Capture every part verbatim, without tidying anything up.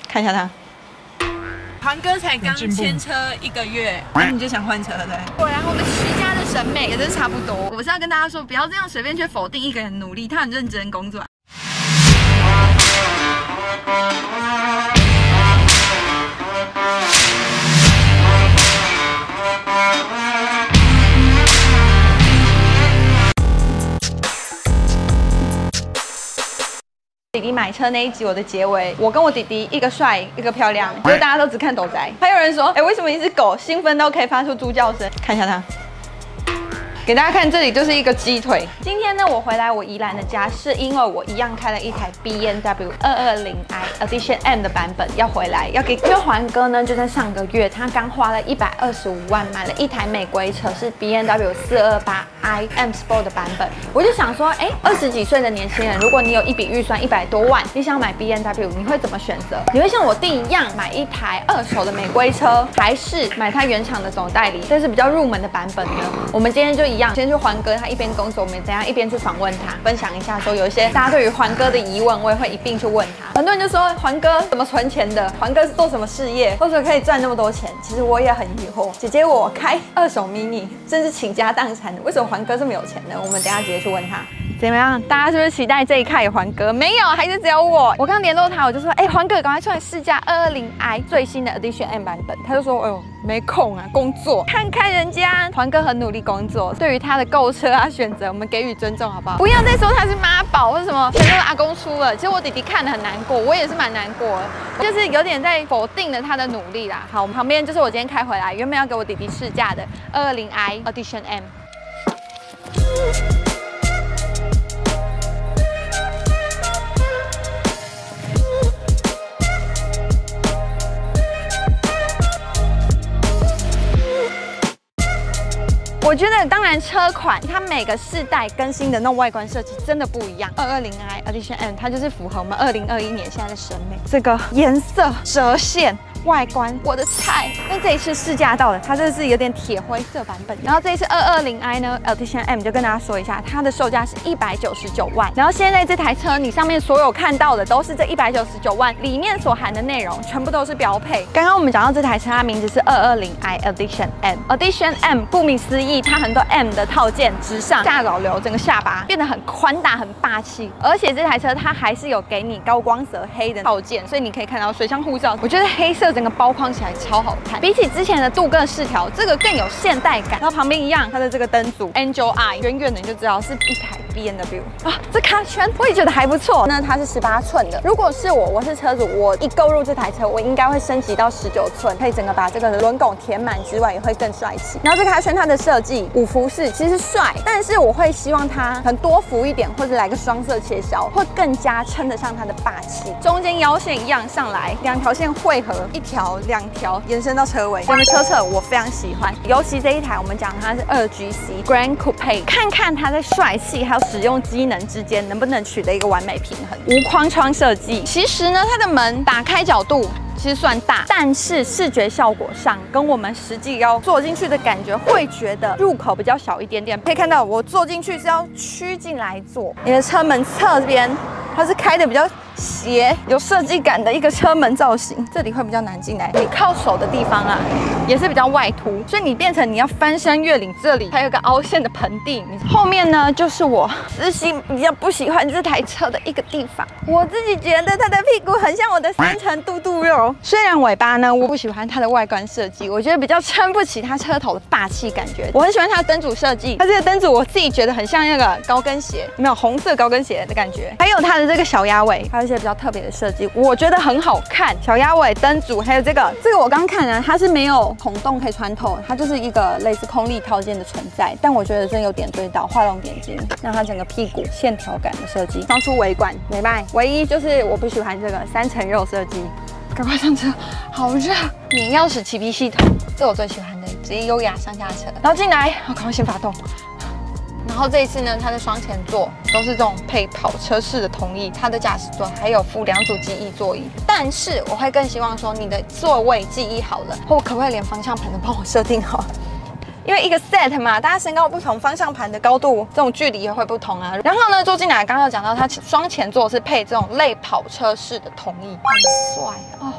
看一下它。 庞哥才刚牵车一个月， 那你就想换车对？ 对，然后我们徐家的审美也是差不多。我是要跟大家说，不要这样随便去否定一个人努力，他很认真工作。 弟弟买车那一集，我的结尾，我跟我弟弟一个帅，一个漂亮，所以大家都只看斗宅。还有人说，哎，为什么一只狗兴奋到可以发出猪叫声？看一下它。 给大家看，这里就是一个鸡腿。今天呢，我回来我宜兰的家，是因为我一样开了一台 B M W 二二零 i Edition M 的版本要回来，要给。因为环哥呢就在上个月，他刚花了一百二十五万买了一台美规车，是 B M W 四二八 i M Sport 的版本。我就想说，哎，二十几岁的年轻人，如果你有一笔预算一百多万，你想买 B M W， 你会怎么选择？你会像我弟一样买一台二手的美规车，还是买它原厂的总代理？这是比较入门的版本呢？我们今天就以 先去环哥，他一边工作，我们等一下一边去访问他，分享一下说有一些大家对于环哥的疑问，我也会一并去问他。很多人就说环哥怎么存钱的？环哥是做什么事业，或者可以赚那么多钱？其实我也很疑惑。姐姐我开二手 mini， 甚至倾家荡产的，为什么环哥这么有钱呢？我们等一下直接去问他。 怎么样？大家是不是期待这一卡有环哥？没有，还是只有我。我刚联络他，我就说，哎、欸，环哥，赶快出来试驾二二零 i 最新的 Edition M 版本。他就说，哎呦，没空啊，工作。看看人家环哥很努力工作，对于他的购车啊选择，我们给予尊重，好不好？不要再说他是妈宝或者什么，全都是阿公出了。其实我弟弟看得很难过，我也是蛮难过的，就是有点在否定了他的努力啦。好，我们旁边就是我今天开回来，原本要给我弟弟试驾的二二零 i Edition M。 我觉得，当然车款它每个世代更新的那种外观设计真的不一样。二二零 i Edition M 它就是符合我们二零二一年现在的审美，这个颜色、折线。 外观我的菜，那这一次试驾到的，它这是有点铁灰色版本。然后这一次二二零 i 呢 ，Edition M 就跟大家说一下，它的售价是一百九十九万。然后现在这台车，你上面所有看到的都是这一百九十九万里面所含的内容，全部都是标配。刚刚我们讲到这台车，它名字是二二零 i Edition M。Edition M 顾名思义，它很多 M 的套件直上下扰流，整个下巴变得很宽大、很霸气。而且这台车它还是有给你高光泽黑的套件，所以你可以看到水箱护罩，我觉得黑色 整个包框起来超好看，比起之前的镀铬饰条，这个更有现代感。然后旁边一样，它的这个灯组 Angel Eye， 远远的你就知道是一台 B M W 啊。这卡圈我也觉得还不错。那它是十八寸的，如果是我，我是车主，我一购入这台车，我应该会升级到十九寸，可以整个把这个轮拱填满之外，也会更帅气。然后这卡圈它的设计五幅式其实帅，但是我会希望它很多幅一点，或者来个双色切削，会更加称得上它的霸气。中间腰线一样上来，两条线汇合一条。 两条延伸到车尾，整个车侧我非常喜欢，尤其这一台我们讲它是二 G C Grand Coupe， 看看它在帅气还有使用机能之间能不能取得一个完美平衡。无框窗设计，其实呢它的门打开角度 其实算大，但是视觉效果上跟我们实际要坐进去的感觉，会觉得入口比较小一点点。可以看到我坐进去是要曲进来坐，你的车门侧边它是开的比较斜，有设计感的一个车门造型，这里会比较难进来。你靠手的地方啊，也是比较外凸，所以你变成你要翻山越岭，这里还有一个凹陷的盆地。后面呢，就是我私心比较不喜欢这台车的一个地方，我自己觉得它的屁股很像我的三层肚肚肉。 虽然尾巴呢，我不喜欢它的外观设计，我觉得比较撑不起它车头的霸气感觉。我很喜欢它的灯组设计，它这个灯组我自己觉得很像那个高跟鞋，有没有红色高跟鞋的感觉？还有它的这个小鸭尾，还有一些比较特别的设计，我觉得很好看。小鸭尾灯组，还有这个这个我刚看呢，它是没有孔洞可以穿透，它就是一个类似空力套件的存在。但我觉得真有点对到，画龙点睛，让它整个屁股线条感的设计，双出尾管没卖。唯一就是我不喜欢这个三层肉设计。 赶快上车，好热！免钥匙启闭系统，这我最喜欢的，直接优雅上下车。然后进来，我赶快先发动。然后这一次呢，它的双前座都是这种配跑车式的同意，它的驾驶座还有附两组记忆座椅。但是我会更希望说，你的座位记忆好了，或可不可以连方向盘都帮我设定好？ 因为一个 set 嘛，大家身高不同，方向盘的高度这种距离也会不同啊。然后呢，坐进来刚刚有讲到，它双前座是配这种类跑车式的同意，很帅哦。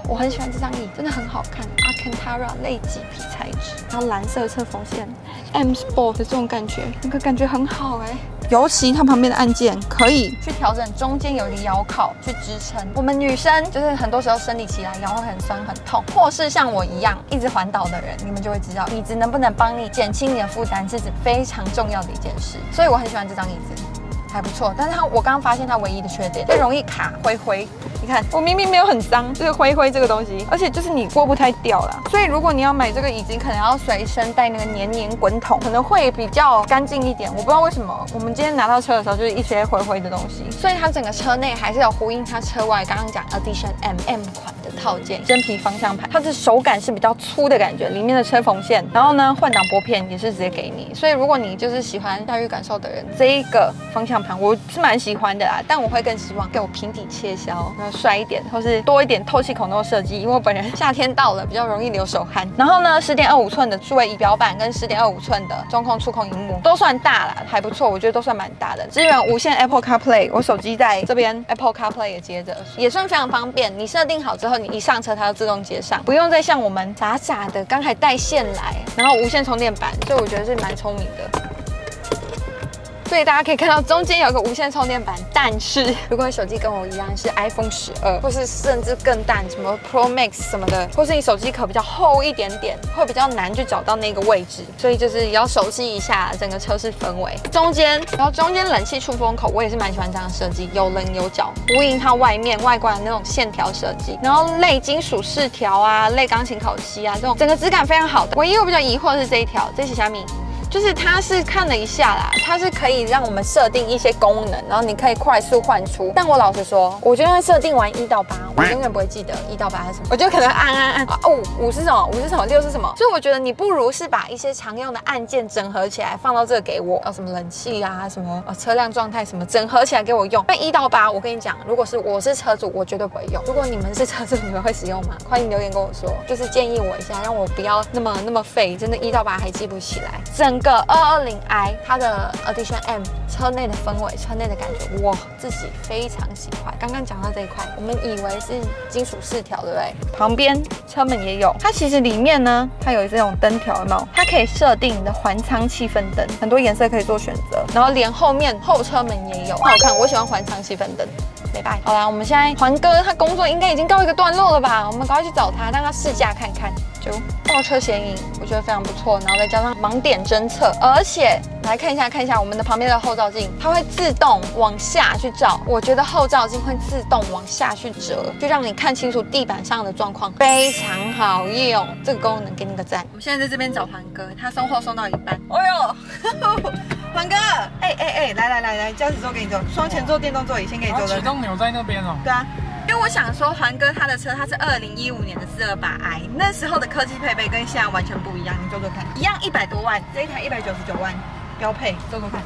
我很喜欢这张椅，真的很好看 ，Alcantara 类麂皮材质，然后蓝色侧缝线 ，M Sport 的这种感觉，那个感觉很好哎。尤其它旁边的按键可以去调整，中间有一个腰靠去支撑。我们女生就是很多时候生理期来腰会很酸很痛，或是像我一样一直环岛的人，你们就会知道椅子能不能帮你减轻你的负担，这是非常重要的一件事。所以我很喜欢这张椅子。还不错，但是它我刚刚发现它唯一的缺点，就容易卡灰灰。你看，我明明没有很脏，就是灰灰这个东西，而且就是你过不太掉啦。所以如果你要买这个椅子，你可能要随身带那个黏黏滚筒，可能会比较干净一点。我不知道为什么，我们今天拿到车的时候就是一些灰灰的东西，所以它整个车内还是有呼应它车外刚刚讲 Edition M M 款的套件，真皮方向盘，它的手感是比较粗的感觉，里面的车缝线，然后呢换挡拨片也是直接给你。所以如果你就是喜欢驾驭感受的人，这一个方向盘我是蛮喜欢的啦，但我会更希望给我平底切削，然后帅一点，或是多一点透气孔洞设计，因为我本人夏天到了比较容易流手汗。然后呢，十点二五寸的数位仪表板跟十点二五寸的中控触控荧幕都算大啦，还不错，我觉得都算蛮大的。支援无线 Apple CarPlay， 我手机在这边 Apple CarPlay 也接着，也算非常方便。你设定好之后，你一上车它就自动接上，不用再像我们傻傻的刚才带线来，然后无线充电板，所以我觉得是蛮聪明的。所以大家可以看到中间有个无线充电板，但是如果你手机跟我一样是 iPhone 十二，或是甚至更大，什么 Pro Max 什么的，或是你手机壳比较厚一点点，会比较难去找到那个位置。所以就是也要熟悉一下整个车室氛围。中间，然后中间冷气出风口，我也是蛮喜欢这样的设计，有棱有角，呼应它外面外观的那种线条设计。然后类金属饰条啊，类钢琴烤漆啊，这种整个质感非常好的。唯一我比较疑惑的是这一条，这是虾米。就是它是看了一下啦，它是可以让我们设定一些功能，然后你可以快速换出。但我老实说，我觉得设定完一到八，我永远不会记得一到八是什么，我就可能按按按啊，五五是什么，五是什么，六是什么。所以我觉得你不如是把一些常用的按键整合起来，放到这个给我，哦什么冷气啊，什么呃车辆状态什么，整合起来给我用。那一到八，我跟你讲，如果是我是车主，我绝对不会用。如果你们是车主，你们会使用吗？欢迎留言跟我说，就是建议我一下，让我不要那么那么废，真的一到八还记不起来。整个二二零 i 它的 Edition M 车内的氛围，车内的感觉，我自己非常喜欢。刚刚讲到这一块，我们以为是金属饰条，对不对？旁边车门也有，它其实里面呢，它有这种灯条，有没有？它可以设定你的环舱气氛灯，很多颜色可以做选择，然后连后面后车门也有，很好看。我喜欢环舱气氛灯。没拜。好啦，我们现在环哥他工作应该已经告一个段落了吧？我们赶快去找他，让他试驾看看。就倒车显影，我觉得非常不错，然后再加上盲点侦测，而且来看一下看一下我们的旁边的后照镜，它会自动往下去照。我觉得后照镜会自动往下去折，就让你看清楚地板上的状况，非常好用。这个功能给你个赞。我现在在这边找环哥，他送货送到一半。哎呦！环哥，哎哎哎，来来来来，驾驶座给你坐，双前座电动座椅先给你坐的。 启动钮在那边哦。 对啊，因为我想说，环哥他的车他是二零一五年的四二八 i， 那时候的科技配备跟现在完全不一样。你坐坐看，一样一百多万，这一台一百九十九万标配，坐坐看。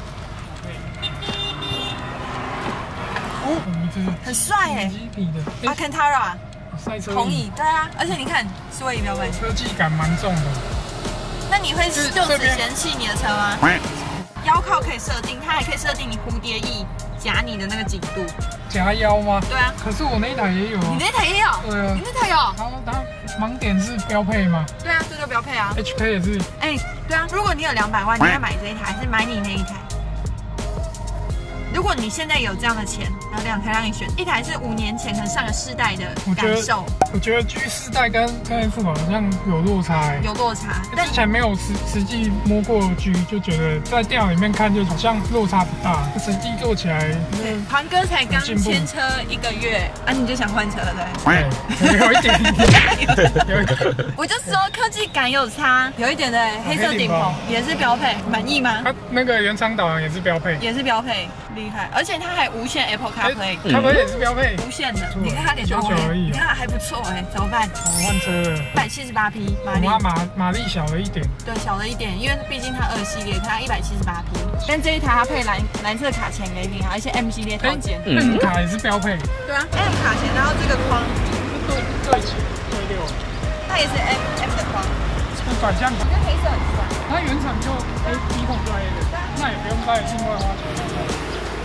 哦，很帅哎，阿 Alcantara 赛车同意，对啊，而且你看，数位仪表板， 科技感蛮重的。 那你会就此嫌弃你的车吗？腰靠可以设定，它还可以设定你蝴蝶翼夹你的那个紧度。 夹腰吗？ 对啊。 可是我那一台也有。 你那台也有？ 对啊。 你那台有？ 然后它盲点是标配吗？ 对啊，这就标配啊。 H K 也是。 哎，对啊。如果你有两百万，你要买这一台，还是买你那一台？如果你现在有这样的钱，然后两台让你选，一台是五年前可能上个世代的感受。 我觉得 G 世代跟跟 F 好像有落差、欸， 有落差。 之前没有实实际摸过 G， 就觉得在电脑里面看就好像落差不大，实际做起来。 对，环哥才刚签车一个月啊，你就想换车了，对？ 对，有一点，有一点。 我就说科技感有差，有一点的黑色顶棚也是标配，满意吗？ 它那个原厂导航也是标配， 也是标配。厉害，而且它还无线 Apple CarPlay， CarPlay也是标配， 无线的。你看它脸多而已，你看还不错哎，怎么办？ 我换车了， 一百七十八匹马力， 马马力小了一点， 对，小了一点，因为毕竟它二系列，它一百七十八匹。但这一台它配蓝蓝色卡钳给你，而且 M 系列套件 ，M 卡也是标配。 对啊 ，M 卡钳，然后这个框， 对对对六， 它也是 M M 的框， 这个转向， 跟黑色很像。 它原厂就哎鼻孔就 A 的，那也不用再另外花钱。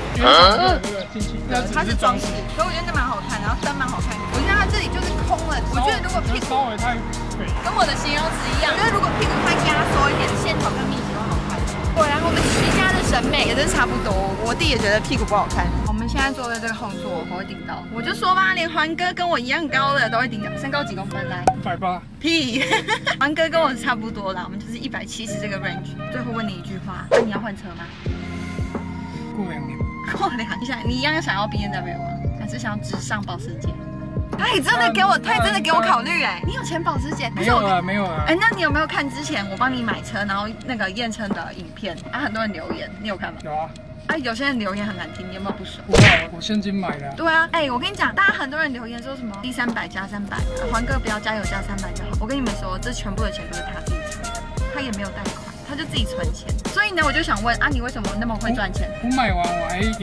因为对不对？进去， 它是装饰，所以我觉得那蛮好看，然后灯蛮好看。我觉得它这里就是空了，我觉得如果屁股稍微太肥， 跟我的形容词一样，我觉得如果屁股太压缩一点，线条跟密集都好看。果然我们徐家的审美也是差不多，我弟也觉得屁股不好看。我们现在坐的这个后座，我会顶到。我就说吧，连环哥跟我一样高的都会顶到。身高几公分来？ 一百八。 屁，环哥跟我差不多啦，我们就是一百七十这个 range。最后问你一句话，那你要换车吗？ 过两年。 过两年，你一样想要 B M W 吗？还是想要直上保时捷？他也真的给我，他也真的给我考虑哎。你有钱保时捷？ 没有了，没有了。 哎，那你有没有看之前我帮你买车，然后那个验车的影片？啊，很多人留言，你有看吗？ 有啊。 啊，有些人留言很难听，你有没有不爽？ 不会，我现金买的。 对啊，哎，我跟你讲，大家很多人留言说什么 D 三百加三百，环哥不要加油加三百就好。我跟你们说，这全部的钱都是他自己存的，他也没有贷款，他就自己存钱。所以呢，我就想问啊，你为什么那么会赚钱？ 我买完我还有。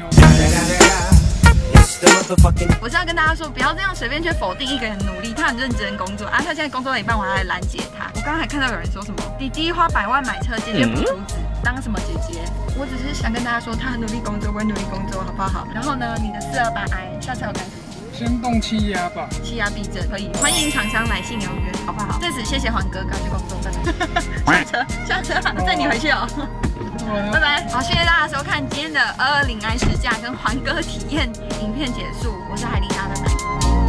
我是要跟大家说，不要这样随便去否定一个人努力，他很认真工作啊。他现在工作到一半，我还来拦截他。我刚刚还看到有人说什么弟弟花百万买车，姐姐补竹子，当什么姐姐？我只是想跟大家说，他很努力工作，我也努力工作，好不好？然后呢，你的四二八 I 下次要干什么？ 先动气压吧， 气压避震可以，欢迎厂商来信邀约，好不好？在此谢谢环哥，赶去工作，拜拜。下车，下车，载你回去哦。拜拜，好，谢谢大家收看今天的二二零 i 试驾跟环哥体验影片结束，我是海丽莎，拜拜。